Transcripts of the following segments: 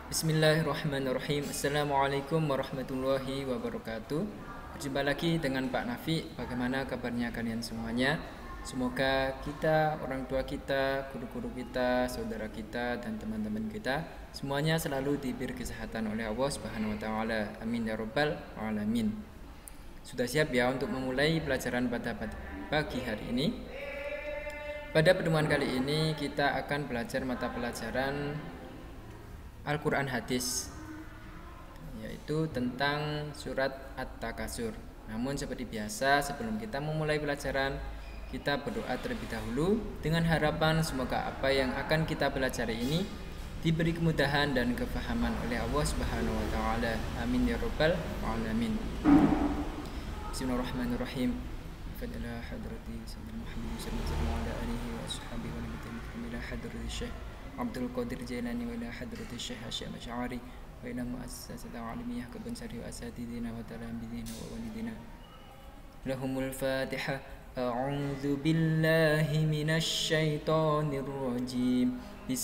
Bismillahirrahmanirrahim. Assalamualaikum warahmatullahi wabarakatuh. Berjumpa lagi dengan Pak Nafi. Bagaimana kabarnya kalian semuanya? Semoga kita, orang tua kita, guru-guru kita, saudara kita, dan teman-teman kita semuanya selalu diberi kesehatan oleh Allah Subhanahu wa taala. Amin ya rabbal alamin. Sudah siap ya untuk memulai pelajaran pada pagi hari ini? Pada pertemuan kali ini kita akan belajar mata pelajaran Al-Quran Hadis, yaitu tentang surat At-Takasur. Namun seperti biasa, sebelum kita memulai pelajaran, kita berdoa terlebih dahulu dengan harapan semoga apa yang akan kita pelajari ini diberi kemudahan dan kefahaman oleh Allah Subhanahu wa taala. Amin ya rabbal alamin. Bismillahirrahmanirrahim. Fadila hadrati sayyidina Muhammad sallallahu alaihi wa ashabihi wa nabiyina ila hadrati Syekh Abdul Qadir Jailani wa ila hadrati Syekh Hasyim Asy'ari wa ila muassasati alimiyah Kebun Sari wa asatidina wa talamidina wa walidina. Lahumul Fatihah. A'udzu billahi minasy syaithanir rajim.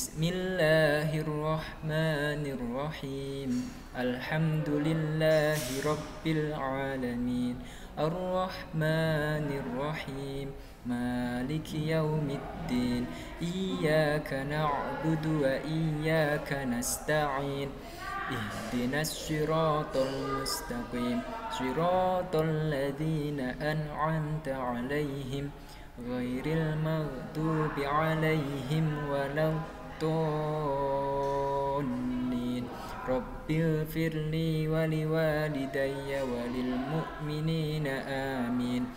Bismillahirrahmanirrahim. Alhamdulillahi rabbil alamin. Ar-Rahmanir-Rahim. Maliki yaumiddin. Iyyaka na'budu wa iyyaka nasta'in. Ihdinas siratal mustaqim. Siratal ladzina an'amta 'alaihim ghairil maghdubi 'alaihim waladdallin. Rabbil firli wali walidayya walil mu'minina amin.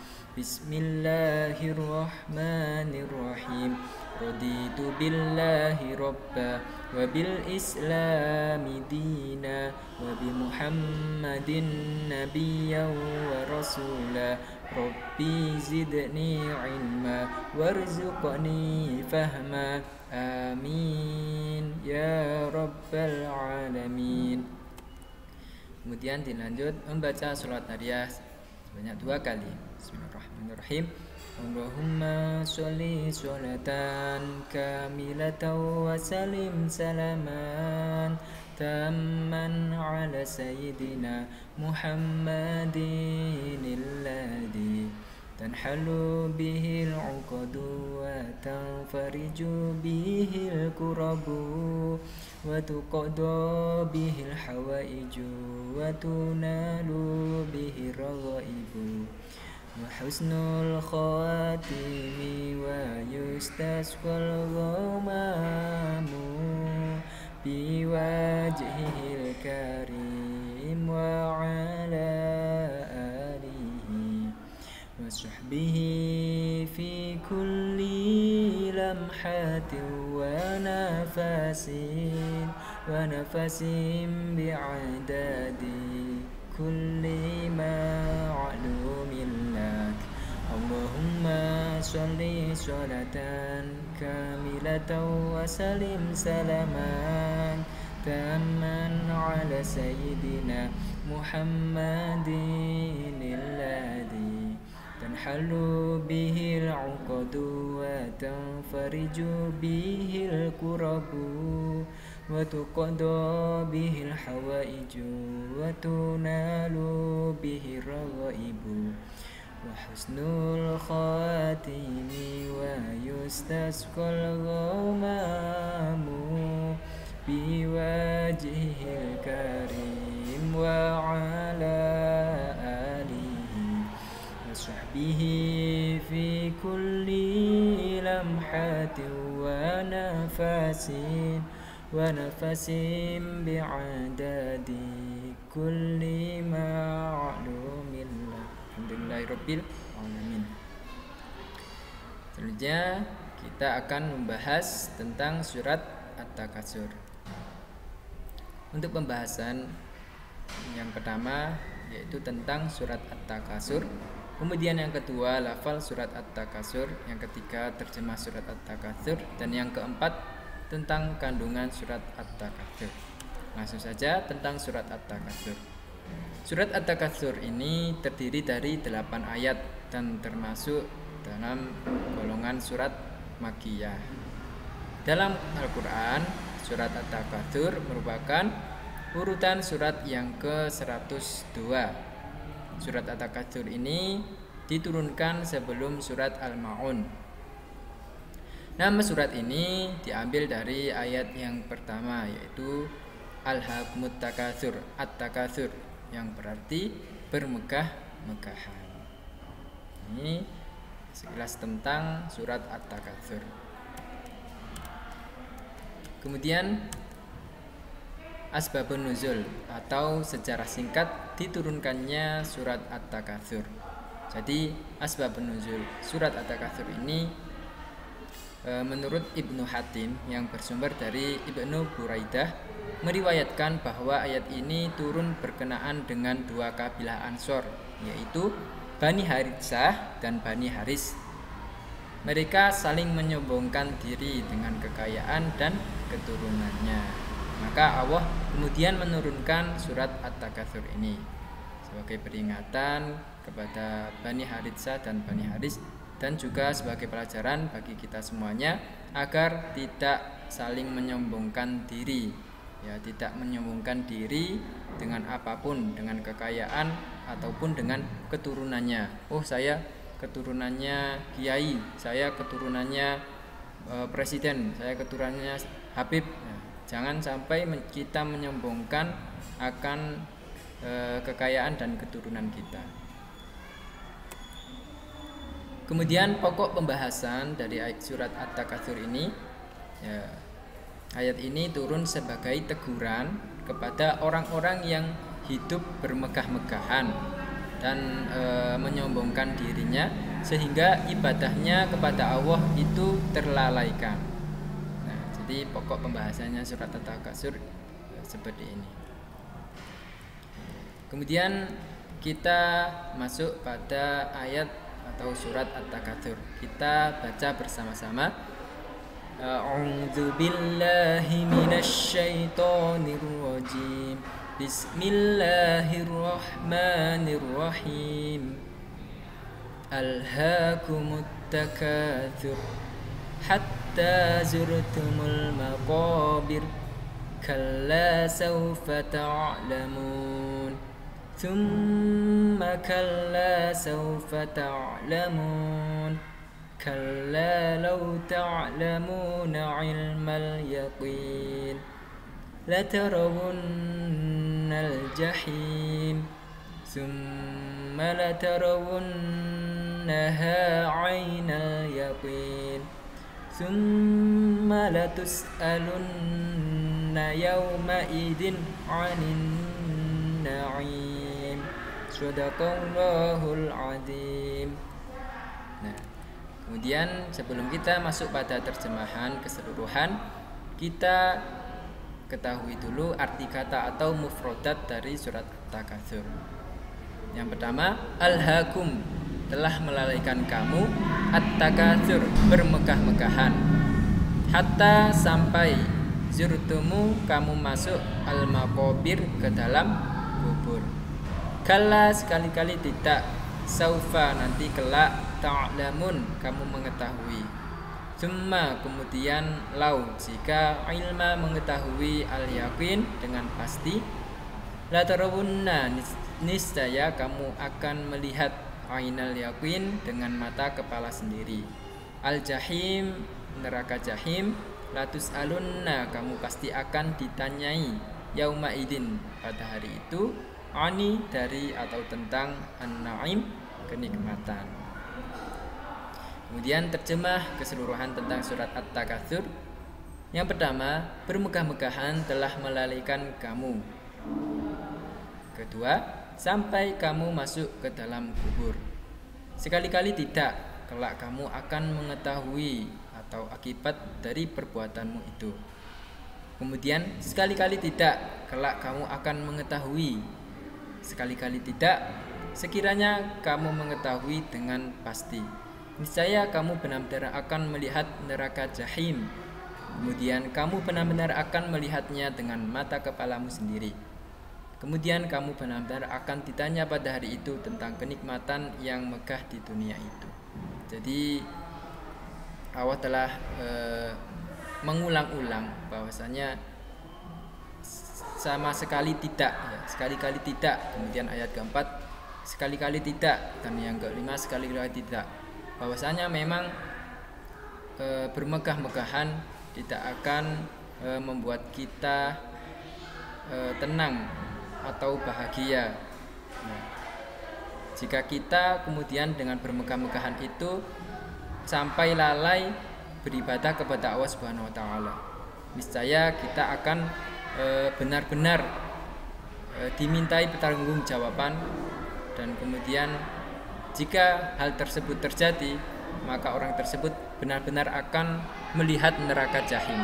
Bismillahirrahmanirrahim. Raditu billahi rabba wa bil islami dina wa bi muhammadin nabiyyan wa rasula. Rabbi zidni ilma warzuqni fahma. Amin ya rabbal alamin. Kemudian dilanjut membaca sholat nariyah sebanyak 2 kali. Bismillahirrahmanirrahim. Allahumma sholli sholatan kamilatan wa salim salaman tamman ala sayyidina Muhammadin alladhi tanhalu bihil uqadu wa tanfariju bihil kurabu wa tuqadu bihil hawaiju wa tunalu bihil raghaibu wa husnul khatimi wa yustasqal ghamamu biwajhihil karim wa ala wasahbihi fi kulli lamhatin wa nafasin bi'adadi kulli ma'lumin lak. Allahumma sholli sholatan kamilatan wa salim salaman tamman ala sayyidina Muhammadin alladhi tanhalu bihil uqadu wa tanfariju bihil kurabu wa tuqadu bihil hawaiju wa tunalu bihil raghaibu wa husnul khatimi wa yustasqal ghamamu biwajhihil karim wa ala sahbihi fi kulli lamhatin wa nafasin bi'adadi kulli ma'lumin. Alhamdulillahirabbil alamin. Selanjutnya kita akan membahas tentang surat At-Takasur. Untuk pembahasan yang pertama yaitu tentang surat At-Takasur. Kemudian yang kedua lafal surat At-Takasur, yang ketiga terjemah surat At-Takasur, dan yang keempat tentang kandungan surat At-Takasur. Langsung saja tentang surat At-Takasur. Surat At-Takasur ini terdiri dari 8 ayat dan termasuk dalam golongan surat Makkiyah. Dalam Al-Quran, surat At-Takatsur merupakan urutan surat yang ke-102. Surat At-Takatsur ini diturunkan sebelum surat Al-Ma'un. Nama surat ini diambil dari ayat yang pertama, yaitu Alhaakumut Takatsur, At-Takatsur, yang berarti bermegah-megahan. Ini sekilas tentang surat At-Takatsur. Kemudian asbabun nuzul atau sejarah singkat diturunkannya surat At-Takatsur. Jadi asbabun nuzul surat At-Takatsur ini menurut Ibnu Hatim yang bersumber dari Ibnu Buraidah meriwayatkan bahwa ayat ini turun berkenaan dengan dua kabilah Ansor, yaitu Bani Haritsah dan Bani Haris. Mereka saling menyombongkan diri dengan kekayaan dan keturunannya. Maka Allah kemudian menurunkan surat At-Takatsur ini sebagai peringatan kepada Bani Haritsah dan Bani Haris, dan juga sebagai pelajaran bagi kita semuanya agar tidak saling menyombongkan diri, ya, tidak menyombongkan diri dengan apapun, dengan kekayaan ataupun dengan keturunannya. Oh, saya keturunannya kiai, saya keturunannya presiden, saya keturunannya Habib. Nah, jangan sampai kita menyombongkan akan kekayaan dan keturunan kita. Kemudian pokok pembahasan dari ayat surat At-Takatsur ini, ya, ayat ini turun sebagai teguran kepada orang-orang yang hidup bermegah-megahan dan menyombongkan dirinya sehingga ibadahnya kepada Allah itu terlalaikan. Nah, jadi pokok pembahasannya surat At-Takatsur seperti ini. Kemudian kita masuk pada ayat atau surat At-Takatsur. Kita baca bersama-sama. A'udzu billahi minasy syaithanir rajim. Bismillahirrahmanirrahim. Alhaakumut takatsur hatta zurtumul maqabir. Kalla sawfa ta'lamun. ثم كلا سوف تعلمون كلا لو تعلمون علم اليقين لترون الجحيم ثم لترونها عين اليقين ثم لتسألن يومئذ عن النعيم. Sadaqallahul azim. Nah, kemudian sebelum kita masuk pada terjemahan keseluruhan, kita ketahui dulu arti kata atau mufradat dari surat At-Takatsur. Yang pertama, alhaakum, telah melalaikan kamu, at-takatsur, bermegah-megahan, hatta, sampai, zurtumu, kamu masuk, al-maqabir, ke dalam kubur. Kalla, sekali-kali tidak, saufa, nanti kelak, ta'lamun, kamu mengetahui. Summa, kemudian, lau, jika ilma mengetahui al-yaqin dengan pasti, la tarawunna, niscaya kamu akan melihat ainal yaqin, dengan mata kepala sendiri. Al-jahim, neraka jahim, latus alunna, kamu pasti akan ditanyai, yauma idin, pada hari itu, ani, dari atau tentang, an-na'im, kenikmatan. Kemudian terjemah keseluruhan tentang surat At-Takatsur. Yang pertama, bermegah-megahan telah melalaikan kamu. Kedua, sampai kamu masuk ke dalam kubur. Sekali-kali tidak, kelak kamu akan mengetahui atau akibat dari perbuatanmu itu. Kemudian, sekali-kali tidak, kelak kamu akan mengetahui. Sekali-kali tidak, sekiranya kamu mengetahui dengan pasti, niscaya kamu benar-benar akan melihat neraka jahim. Kemudian kamu benar-benar akan melihatnya dengan mata kepalamu sendiri. Kemudian kamu benar-benar akan ditanya pada hari itu tentang kenikmatan yang megah di dunia itu. Jadi Allah telah mengulang-ulang bahwasanya sama sekali tidak, ya, sekali-kali tidak. Kemudian ayat keempat sekali-kali tidak, dan yang kelima sekali-kali tidak. Bahwasanya memang bermegah-megahan tidak akan membuat kita tenang atau bahagia. Nah, jika kita kemudian dengan bermegah-megahan itu sampai lalai beribadah kepada Allah Subhanahu wa taala, niscaya kita akan benar-benar dimintai pertanggungjawaban, dan kemudian jika hal tersebut terjadi, maka orang tersebut benar-benar akan melihat neraka jahim.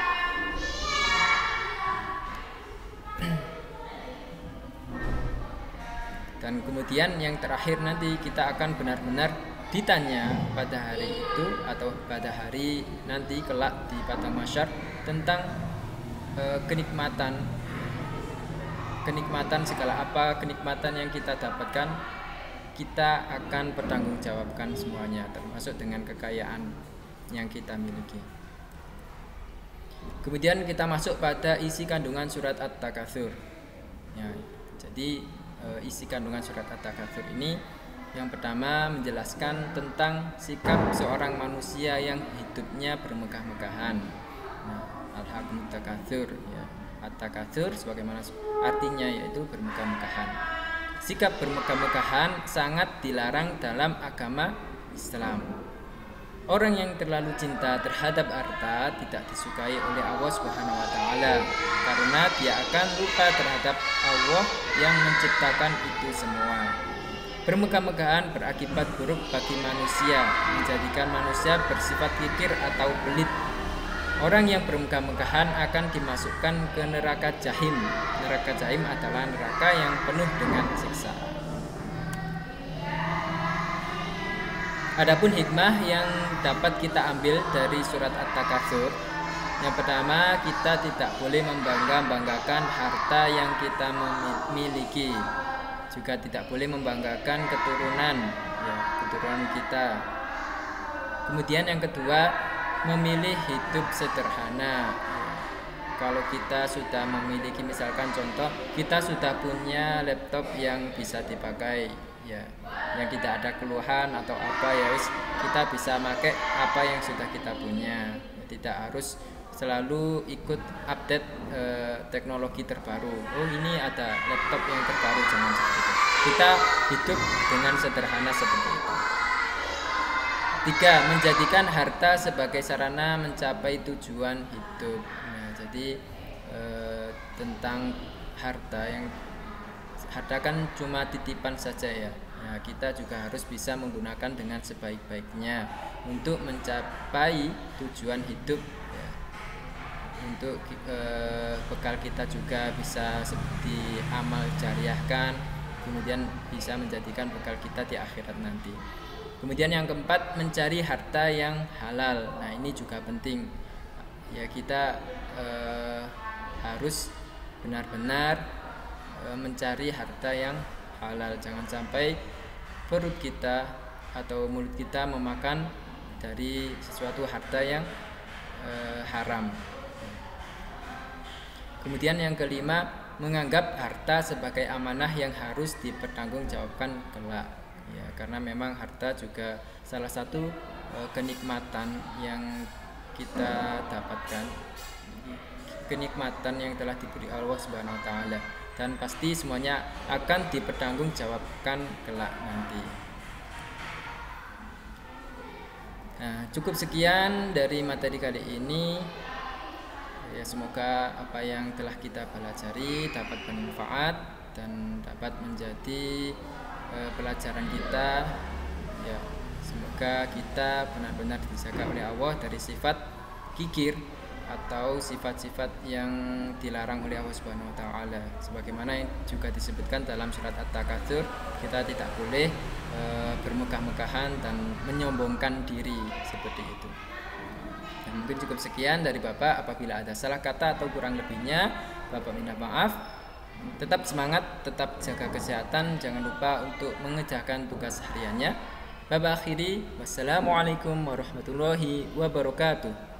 Dan kemudian yang terakhir nanti kita akan benar-benar ditanya pada hari itu atau pada hari nanti kelak di padang mahsyar tentang kenikmatan segala apa kenikmatan yang kita dapatkan, kita akan pertanggungjawabkan semuanya, termasuk dengan kekayaan yang kita miliki. Kemudian kita masuk pada isi kandungan surat At-Takatsur. Ya, jadi isi kandungan surat At-Takatsur ini yang pertama menjelaskan tentang sikap seorang manusia yang hidupnya bermegah-megahan. Nah, Alhaakumut Takatsur, ya. At-Takatsur sebagaimana artinya yaitu bermegah-megahan. Sikap bermegah-megahan sangat dilarang dalam agama Islam. Orang yang terlalu cinta terhadap harta tidak disukai oleh Allah Subhanahu wa taala, karena dia akan lupa terhadap Allah yang menciptakan itu semua. Bermegah-megahan berakibat buruk bagi manusia, menjadikan manusia bersifat kikir atau pelit. Orang yang bermegah-megahan akan dimasukkan ke neraka jahim. Neraka jahim adalah neraka yang penuh dengan siksa. Adapun hikmah yang dapat kita ambil dari surat At-Takatsur, yang pertama, kita tidak boleh membanggakan harta yang kita miliki, juga tidak boleh membanggakan keturunan kita. Kemudian yang kedua, memilih hidup sederhana. Kalau kita sudah memiliki, misalkan contoh, kita sudah punya laptop yang bisa dipakai, ya, yang tidak ada keluhan atau apa, ya wis, kita bisa pakai apa yang sudah kita punya, tidak harus selalu ikut update teknologi terbaru. Oh, ini ada laptop yang terbaru, jangan seperti itu. Kita hidup dengan sederhana seperti itu. 3. Menjadikan harta sebagai sarana mencapai tujuan hidup. Nah, jadi tentang harta kan cuma titipan saja, ya. Nah, kita juga harus bisa menggunakan dengan sebaik-baiknya untuk mencapai tujuan hidup, ya. Untuk bekal kita juga bisa seperti amal jariahkan, kemudian bisa menjadikan bekal kita di akhirat nanti. Kemudian yang keempat, mencari harta yang halal. Nah, ini juga penting, ya. Kita harus benar-benar mencari harta yang halal. Jangan sampai perut kita atau mulut kita memakan dari sesuatu harta yang haram. Kemudian yang kelima, menganggap harta sebagai amanah yang harus dipertanggungjawabkan kelak, ya, karena memang harta juga salah satu kenikmatan yang kita dapatkan, kenikmatan yang telah diberi Allah Subhanahu wa taala, dan pasti semuanya akan dipertanggungjawabkan kelak nanti. Nah, cukup sekian dari materi kali ini. Ya, semoga apa yang telah kita pelajari dapat bermanfaat dan dapat menjadi pelajaran kita. Ya, semoga kita benar-benar dijaga oleh Allah dari sifat kikir atau sifat-sifat yang dilarang oleh Allah Subhanahu wa taala. Sebagaimana yang juga disebutkan dalam surat At-Takatsur, kita tidak boleh bermegah-megahan dan menyombongkan diri seperti itu. Dan mungkin cukup sekian dari Bapak. Apabila ada salah kata atau kurang lebihnya, Bapak minta maaf. Tetap semangat, tetap jaga kesehatan, jangan lupa untuk mengerjakan tugas hariannya. Bapak akhiri, wassalamualaikum warahmatullahi wabarakatuh.